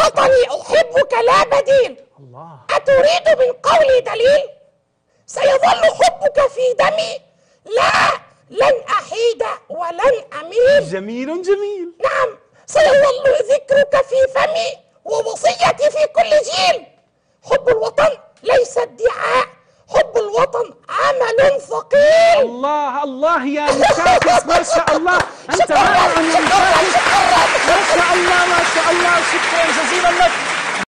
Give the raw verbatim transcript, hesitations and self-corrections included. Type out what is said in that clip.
وطني أحبك لا بديل. الله. أتريد من قولي دليل؟ سيظل حبك في دمي، لا لن أحيد ولن أميل. جميل جميل. نعم، سيظل ذكرك في فمي ووصيتي في كل جيل. حب الوطن ليس ادعاء، حب الوطن عمل ثقيل. الله الله يا مشاكس، ما شاء الله، أنت رائع يا مشاكس، ما شاء الله ما شاء الله، شكرا جزيلا لك.